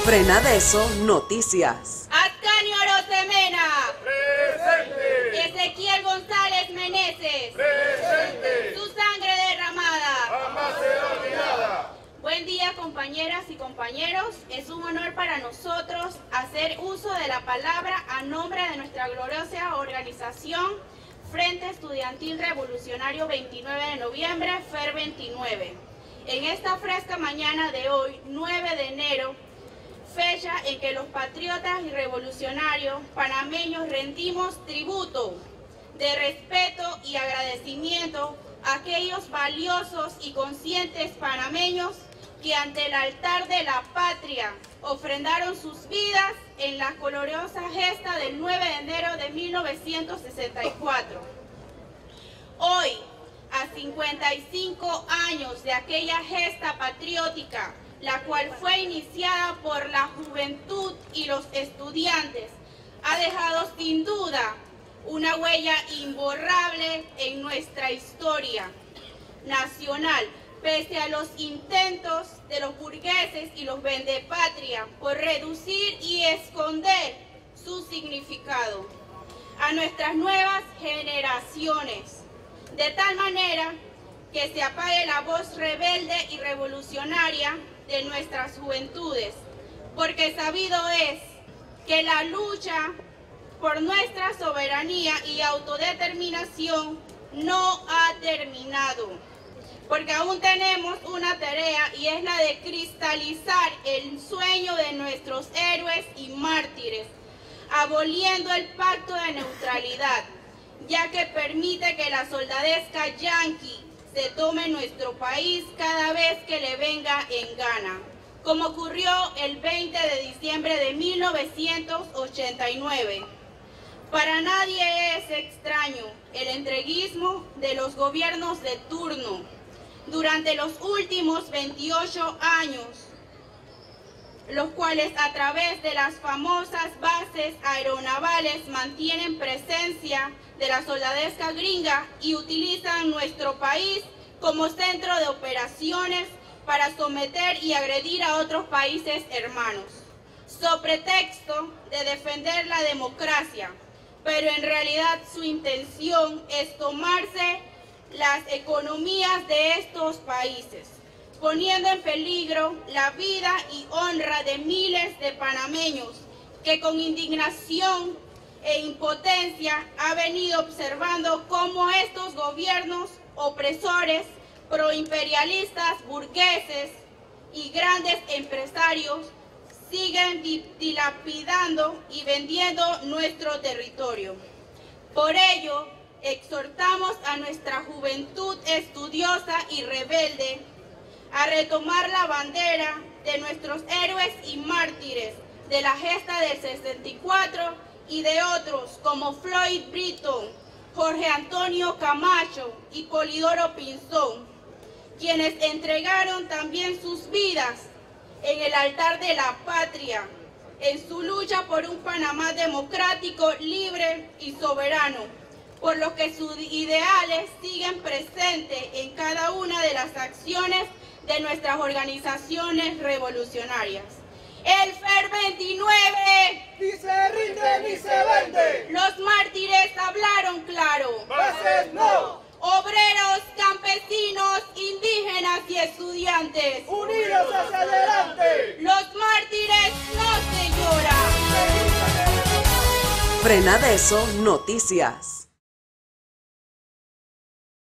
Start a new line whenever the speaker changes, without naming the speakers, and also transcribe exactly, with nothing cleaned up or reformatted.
Frenadeso Noticias.
Ascanio Arosemena.
Presente.
Ezequiel González Meneses.
Presente.
Su sangre derramada.
Jamás será olvidada.
Buen día, compañeras y compañeros. Es un honor para nosotros hacer uso de la palabra a nombre de nuestra gloriosa organización Frente Estudiantil Revolucionario veintinueve de noviembre, F E R veintinueve. En esta fresca mañana de hoy, nueve de enero, fecha en que los patriotas y revolucionarios panameños rendimos tributo de respeto y agradecimiento a aquellos valiosos y conscientes panameños que ante el altar de la patria ofrendaron sus vidas en la gloriosa gesta del nueve de enero de mil novecientos sesenta y cuatro. Hoy, a cincuenta y cinco años de aquella gesta patriótica, la cual fue iniciada por la juventud y los estudiantes, ha dejado sin duda una huella imborrable en nuestra historia nacional, pese a los intentos de los burgueses y los vendepatria por reducir y esconder su significado a nuestras nuevas generaciones, de tal manera que se apague la voz rebelde y revolucionaria de nuestras juventudes, porque sabido es que la lucha por nuestra soberanía y autodeterminación no ha terminado, porque aún tenemos una tarea y es la de cristalizar el sueño de nuestros héroes y mártires, aboliendo el pacto de neutralidad, ya que permite que la soldadesca yanqui se tome nuestro país cada vez que le venga en gana, como ocurrió el veinte de diciembre de mil novecientos ochenta y nueve. Para nadie es extraño el entreguismo de los gobiernos de turno durante los últimos veintiocho años, los cuales a través de las famosas bases aeronavales mantienen presencia de la soldadesca gringa y utilizan nuestro país como centro de operaciones para someter y agredir a otros países hermanos, sobre pretexto de defender la democracia, pero en realidad su intención es tomarse las economías de estos países, poniendo en peligro la vida y honra de miles de panameños que con indignación e impotencia ha venido observando cómo estos gobiernos opresores, proimperialistas, burgueses y grandes empresarios siguen dilapidando y vendiendo nuestro territorio. Por ello, exhortamos a nuestra juventud estudiosa y rebelde a retomar la bandera de nuestros héroes y mártires de la gesta del sesenta y cuatro y de otros como Floyd Britton, Jorge Antonio Camacho y Polidoro Pinzón, quienes entregaron también sus vidas en el altar de la patria, en su lucha por un Panamá democrático, libre y soberano, por lo que sus ideales siguen presentes en cada una de las acciones de nuestras organizaciones revolucionarias. El F E R veintinueve
Ni se rinde ni se vende.
Los mártires hablaron claro.
Bases no.
Obreros, campesinos, indígenas y estudiantes,
Unidos hacia adelante.
los mártires no se lloran.
Frenadeso Noticias.